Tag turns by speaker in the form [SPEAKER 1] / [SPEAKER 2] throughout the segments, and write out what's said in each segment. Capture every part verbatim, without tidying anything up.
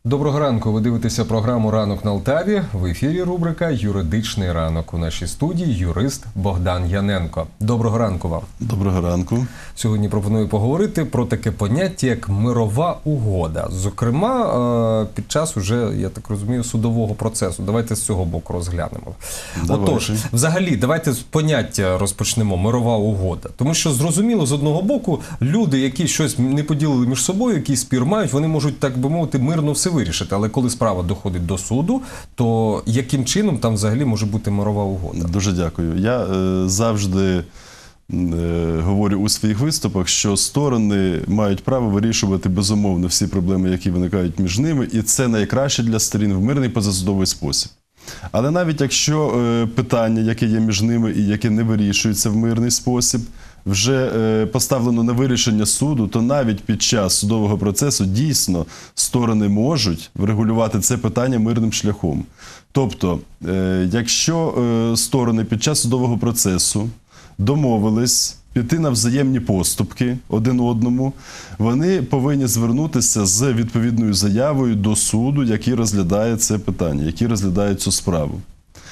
[SPEAKER 1] Доброго ранку. Ви дивитеся програму «Ранок на Алтаві». В ефірі рубрика «Юридичний ранок». У нашій студії юрист Богдан Яненко. Доброго ранку вам.
[SPEAKER 2] Доброго ранку.
[SPEAKER 1] Сьогодні пропоную поговорити про таке поняття, як мирова угода. Зокрема, під час уже, я так розумію, судового процесу. Давайте з цього боку розглянемо.
[SPEAKER 2] Давайте.
[SPEAKER 1] Отож, взагалі, давайте з поняття розпочнемо «мирова угода». Тому що, зрозуміло, з одного боку, люди, які щось не поділили між собою, якийсь спір мають, вони можуть, так би мовити, мирно все вирішити. Але коли справа доходить до суду, то яким чином там взагалі може бути мирова угода?
[SPEAKER 2] Дуже дякую. Я е, завжди е, говорю у своїх виступах, що сторони мають право вирішувати безумовно всі проблеми, які виникають між ними, і це найкраще для сторін в мирний позасудовий спосіб. Але навіть якщо е, питання, яке є між ними і яке не вирішується в мирний спосіб, вже е, поставлено на вирішення суду, то навіть під час судового процесу дійсно сторони можуть врегулювати це питання мирним шляхом. Тобто, е, якщо е, сторони під час судового процесу домовились піти на взаємні поступки один одному, вони повинні звернутися з відповідною заявою до суду, який розглядає це питання, який розглядає цю справу.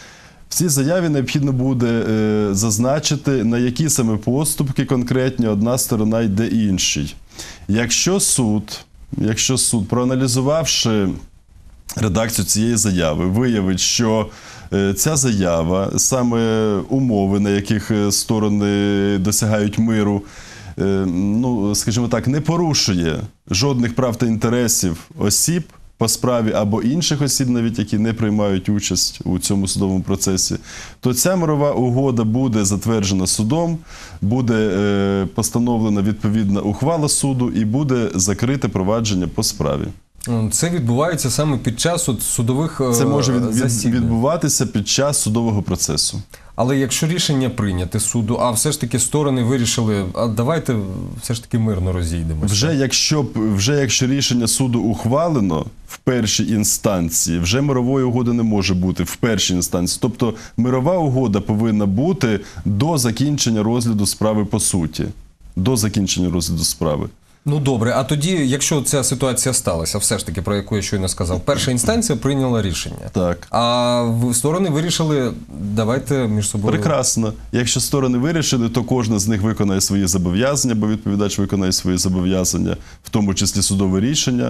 [SPEAKER 2] В цій заяві необхідно буде е, зазначити, на які саме поступки конкретні одна сторона йде іншій. Якщо суд, якщо суд, проаналізувавши редакцію цієї заяви, виявить, що е, ця заява, саме умови, на яких сторони досягають миру, е, ну, скажімо так, не порушує жодних прав та інтересів осіб по справі або інших осіб, навіть які не приймають участь у цьому судовому процесі, то ця мирова угода буде затверджена судом, буде е, постановлена відповідна ухвала суду і буде закрите провадження по справі.
[SPEAKER 1] Це відбувається саме під час от судових засідань?
[SPEAKER 2] Це може від, від, відбуватися під час судового процесу.
[SPEAKER 1] Але якщо рішення прийняте суду, а все ж таки сторони вирішили, а давайте все ж таки мирно розійдемося.
[SPEAKER 2] Вже якщо, вже якщо рішення суду ухвалено в першій інстанції, вже мирової угоди не може бути в першій інстанції. Тобто мирова угода повинна бути до закінчення розгляду справи по суті. До закінчення розгляду справи.
[SPEAKER 1] Ну добре, а тоді, якщо ця ситуація сталася, все ж таки, про яку я щойно сказав, перша інстанція прийняла рішення.
[SPEAKER 2] Так.
[SPEAKER 1] А сторони вирішили, давайте між собою...
[SPEAKER 2] Прекрасно. Якщо сторони вирішили, то кожна з них виконає свої зобов'язання, бо відповідач виконає свої зобов'язання, в тому числі судове рішення.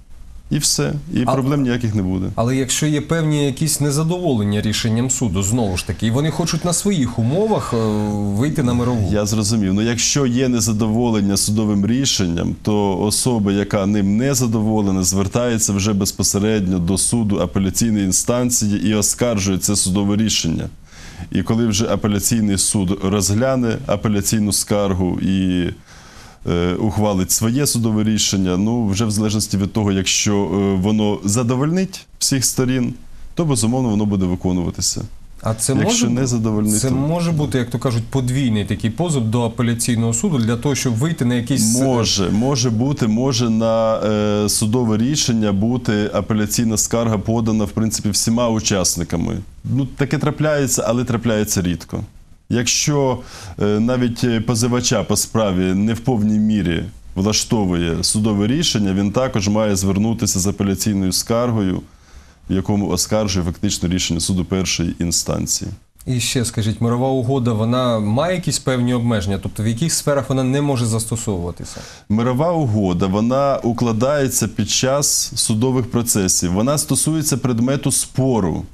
[SPEAKER 2] І все. І а, проблем ніяких не буде.
[SPEAKER 1] Але якщо є певні якісь незадоволення рішенням суду, знову ж таки, і вони хочуть на своїх умовах вийти на мирову.
[SPEAKER 2] Я зрозумів. Ну, якщо є незадоволення судовим рішенням, то особа, яка ним не задоволена, звертається вже безпосередньо до суду апеляційної інстанції і оскаржує це судове рішення. І коли вже апеляційний суд розгляне апеляційну скаргу і ухвалить своє судове рішення, ну, вже в залежності від того, якщо воно задовольнить всіх сторін, то, безумовно, воно буде виконуватися.
[SPEAKER 1] А це,
[SPEAKER 2] якщо
[SPEAKER 1] може,
[SPEAKER 2] не задовольнить,
[SPEAKER 1] це
[SPEAKER 2] то...
[SPEAKER 1] може бути, як то кажуть, подвійний такий позов до апеляційного суду для того, щоб вийти на якийсь...
[SPEAKER 2] Може, може бути, може на е, судове рішення бути апеляційна скарга подана, в принципі, всіма учасниками. Ну, таке трапляється, але трапляється рідко. Якщо е, навіть позивача по справі не в повній мірі влаштовує судове рішення, він також має звернутися з апеляційною скаргою, в якому оскаржує фактично рішення суду першої інстанції.
[SPEAKER 1] І ще скажіть, мирова угода, вона має якісь певні обмеження? Тобто в яких сферах вона не може застосовуватися?
[SPEAKER 2] Мирова угода, вона укладається під час судових процесів. Вона стосується предмету спору.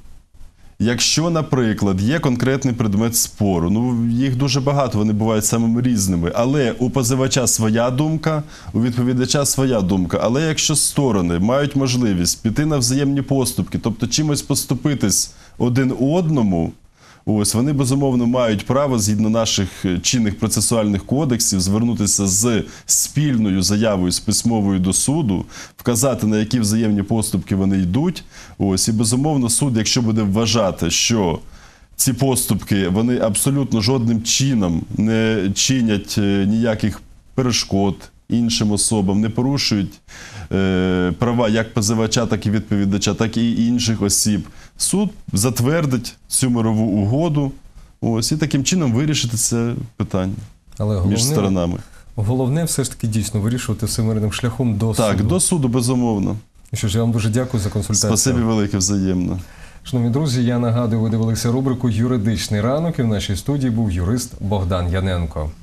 [SPEAKER 2] Якщо, наприклад, є конкретний предмет спору, ну, їх дуже багато, вони бувають самими різними, але у позивача своя думка, у відповідача своя думка. Але якщо сторони мають можливість піти на взаємні поступки, тобто чимось поступитись один одному, ось, вони, безумовно, мають право, згідно наших чинних процесуальних кодексів, звернутися з спільною заявою, з письмовою до суду, вказати, на які взаємні поступки вони йдуть. Ось, і, безумовно, суд, якщо буде вважати, що ці поступки, вони абсолютно жодним чином не чинять ніяких перешкод іншим особам, не порушують е, права як позивача, так і відповідача, так і інших осіб, суд затвердить цю мирову угоду, ось, і таким чином вирішити це питання. Але головне, між сторонами.
[SPEAKER 1] Головне все ж таки дійсно вирішувати все мирним шляхом до
[SPEAKER 2] так,
[SPEAKER 1] суду.
[SPEAKER 2] Так, до суду, безумовно.
[SPEAKER 1] Що ж, я вам дуже дякую за консультацію.
[SPEAKER 2] Спасибі велике, взаємно.
[SPEAKER 1] Шановні друзі, я нагадую, ви дивилися рубрику «Юридичний ранок» і в нашій студії був юрист Богдан Яненко.